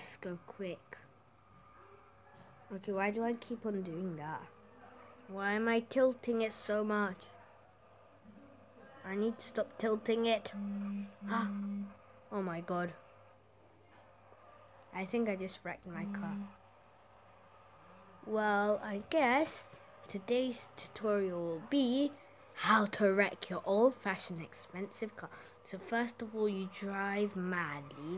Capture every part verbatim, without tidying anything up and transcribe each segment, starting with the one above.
Let's go quick. Okay, why do I keep on doing that? Why am I tilting it so much? I need to stop tilting it. Ah. Oh my god. I think I just wrecked my car. Well, I guess today's tutorial will be how to wreck your old-fashioned expensive car. So first of all, you drive madly.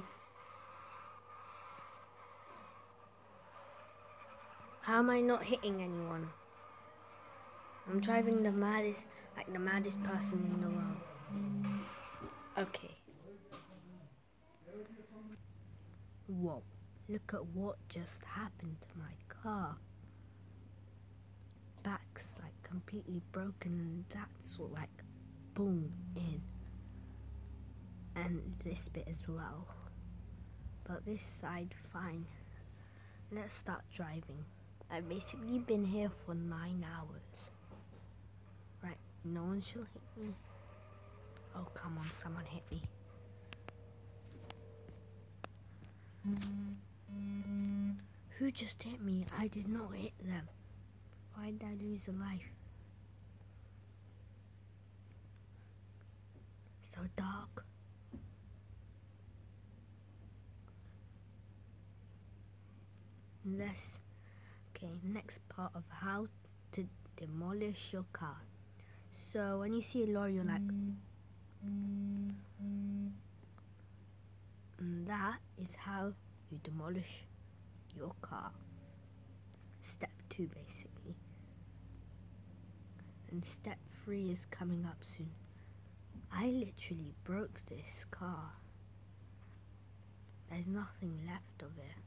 How am I not hitting anyone? I'm driving the maddest, like the maddest person in the world. Okay. Whoa, look at what just happened to my car. Back's like completely broken and that's all like boom in. And this bit as well. But this side fine. Let's start driving. I've basically been here for nine hours. Right, no one shall hit me. Oh come on, someone hit me. Who just hit me? I did not hit them. Why did I lose a life? So dark. This, okay, next part of how to demolish your car. So when you see a lorry, you're like, and that is how you demolish your car. Step two, basically. And step three is coming up soon. I literally broke this car. There's nothing left of it.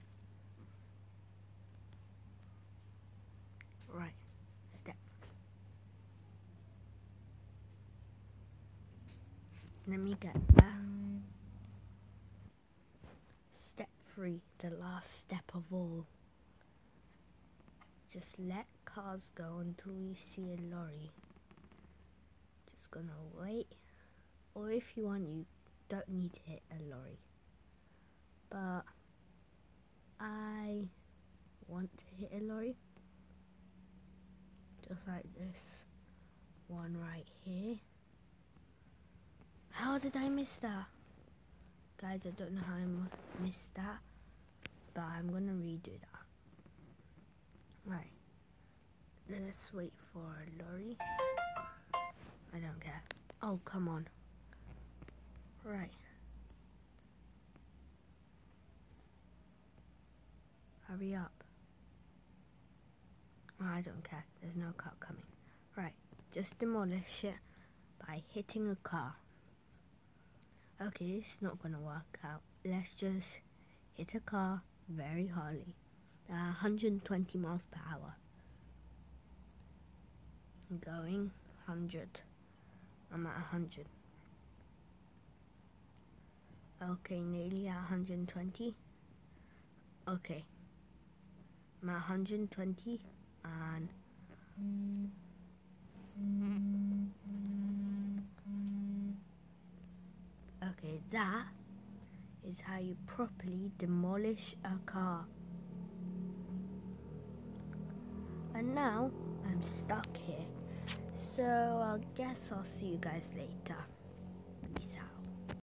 Right, step three. Let me get there. Step three, the last step of all. Just let cars go until you see a lorry. Just gonna wait. Or if you want, you don't need to hit a lorry. But I want to hit a lorry. Just like this. One right here. How did I miss that? Guys, I don't know how I missed that. But I'm gonna redo that. Right. Let's wait for a lorry. I don't care. Oh, come on. Right. Hurry up. Oh, I don't care. There's no car coming. Right. Just demolish it by hitting a car. Okay, it's not gonna work out. Let's just hit a car very hardly. Uh, one hundred twenty miles per hour. I'm going one hundred. I'm at one hundred. Okay, nearly at one hundred twenty. Okay. I'm at one hundred twenty and okay, that is how you properly demolish a car. And now I'm stuck here. So I guess I'll see you guys later.